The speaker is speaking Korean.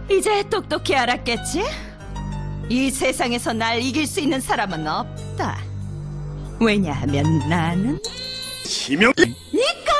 이제 똑똑히 알았겠지? 이 세상에서 날 이길 수 있는 사람은 없다. 왜냐하면 나는 치명. 니꺼!